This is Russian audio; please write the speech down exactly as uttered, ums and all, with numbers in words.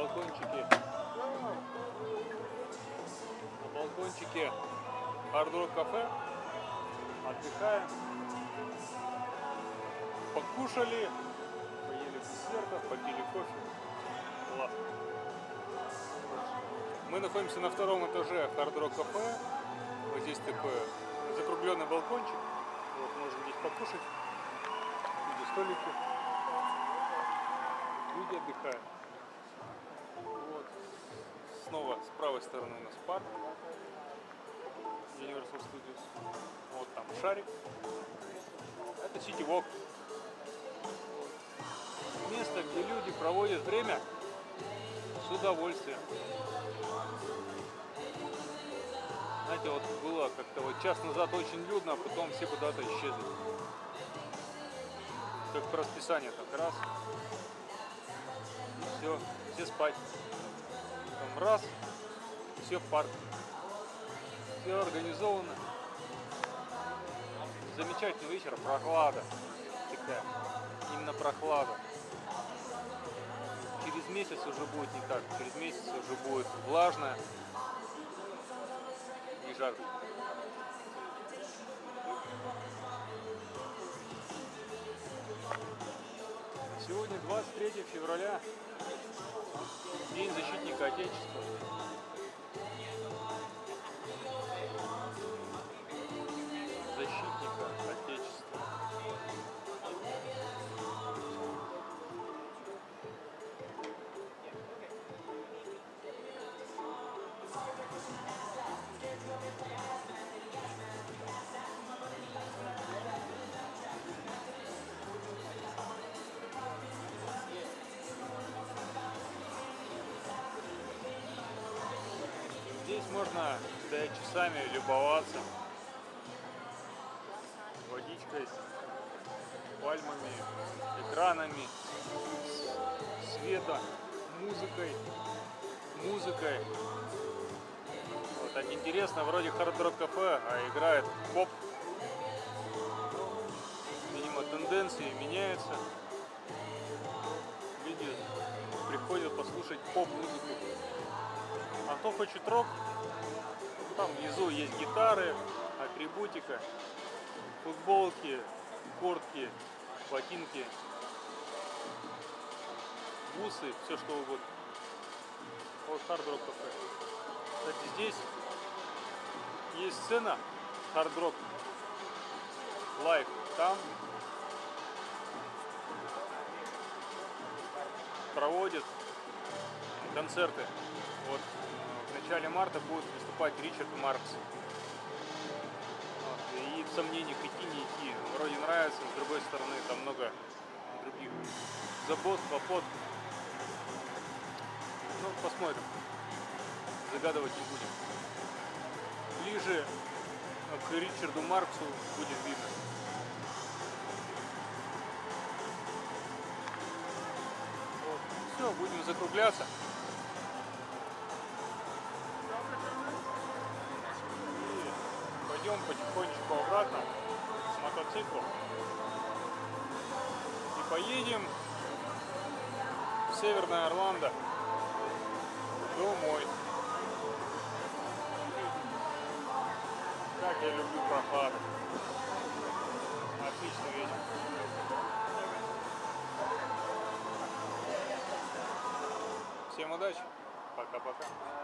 балкончике, на балкончике Hard Rock кафе, отдыхаем, покушали, поели десертов, попили кофе. Классно. Мы находимся на втором этаже Hard Rock кафе. Вот здесь такой закругленный балкончик. Вот можно здесь покушать. Видите, столики. Люди отдыхают. Вот. Снова с правой стороны у нас парк Universal Studios. Вот там шарик. Это City Walk. Место, где люди проводят время с удовольствием. Знаете, вот было как-то вот час назад очень людно, а потом все куда-то исчезли. Как по расписанию, так раз. И все, все спать. Там раз, все в парк. Все организовано. Замечательный вечер, прохлада. Такая, именно прохлада. Через месяц уже будет не так. Через месяц уже будет влажно и жарко. Сегодня двадцать третье февраля, День защитника Отечества. Защитника Отечества. Здесь можно стоять часами, любоваться водичкой, пальмами, экранами, светом, музыкой, музыкой. Вот, так интересно, вроде Hard Rock кафе, а играет поп. Видимо, тенденции меняются. Люди приходят послушать поп-музыку. А кто хочет рок, там внизу есть гитары, атрибутика, футболки, куртки, ботинки, бусы, все что угодно. Вот Hard Rock кафе. Кстати, здесь есть сцена Hard Rock Live. Там проводят концерты. Вот в начале марта будет выступать Ричард Маркс. Вот. И в сомнениях идти, не идти. Вроде нравится, с другой стороны там много других забот, хлопот. Ну, посмотрим. Загадывать не будем. Ближе к Ричарду Марксу будет видно. Вот. Все, будем закругляться. Пойдем потихонечку обратно с мотоциклом и поедем в Северное Орландо домой. Как я люблю прохладу. Отличный вечер. Всем удачи. Пока-пока.